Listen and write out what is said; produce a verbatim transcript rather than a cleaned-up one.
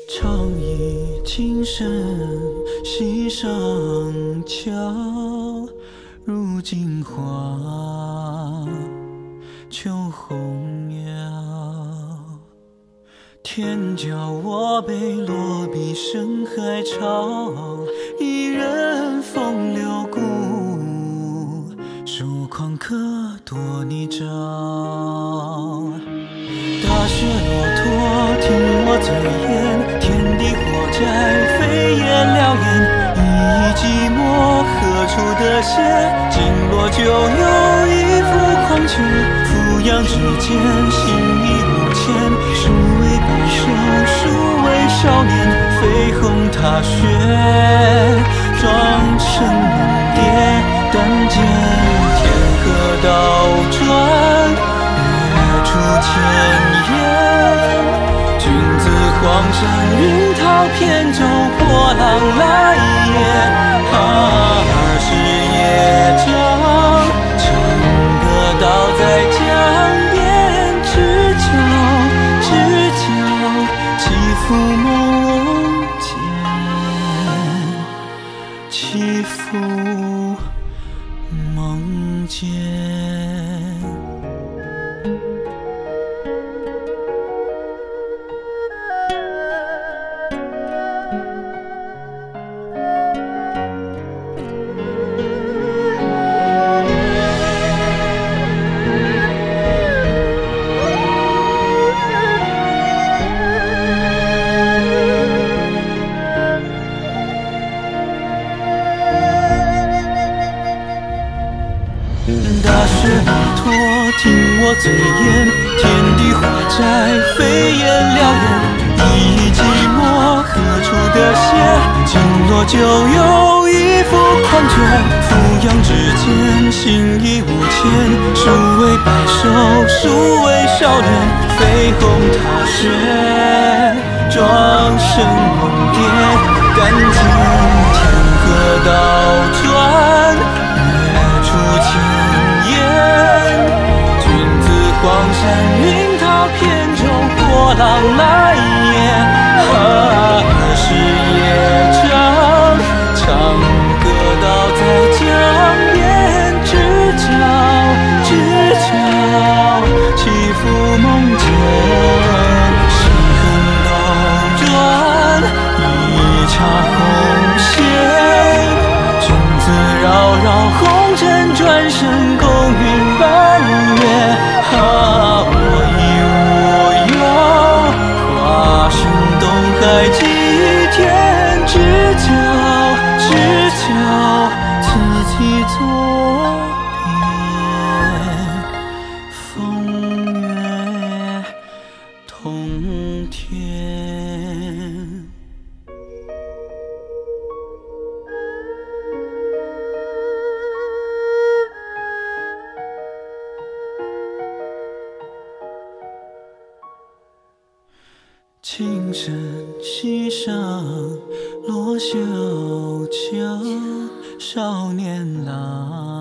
长忆情深溪上桥，如今花秋红了。天教我被落笔生海潮，一人风流故，疏狂客多泥沼。大雪骆驼听我醉眼，天地火宅飞燕燎原。一一寂寞何处得歇？经络就有一幅狂绝。俯仰之间，心已无牵。数为白首，数为少年。绯红踏雪，妆成梦蝶。但见天河倒转，月出千言。君子黄山云涛扁舟，破浪来也。啊，二十夜长，唱歌倒在江边，知交知交，起伏梦间，起伏梦间。大雪骆驼听我醉眼，天地火宅飞燕燎原。一一寂寞何处得歇？经络就有一幅狂绝。俯仰之间，心已无牵。数为白首，数为少年。绯红踏雪，妆成梦蝶。但见天河倒转，月出千言。君子黄山云涛扁舟，破浪来也。啊，二十夜长，唱歌倒在江边，知交知交，起伏梦间。深痕倒转，一插红线。君子扰扰红尘，转身共云伴月。啊，我亦无忧，化身东海祭天，知交知交，自己作别，风月同天。情深溪上落小桥，少年郎。